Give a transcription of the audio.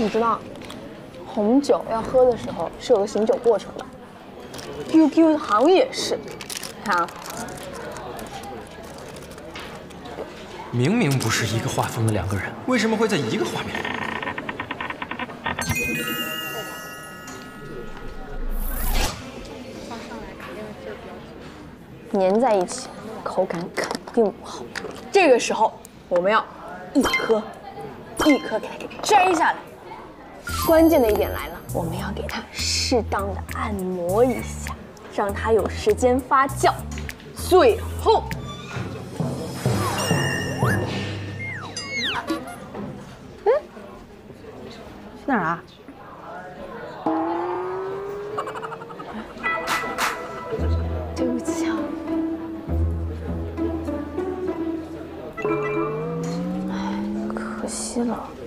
你知道，红酒要喝的时候是有个醒酒过程的。QQ 糖也是，看啊。 明明不是一个画风的两个人，为什么会在一个画面里？ 粘在一起，口感肯定不好。这个时候我们要一颗一颗给它给摘下来。关键的一点来了，我们要给它适当的按摩一下，让它有时间发酵。最后。 去哪儿啊？ 对不起啊。哎，可惜了。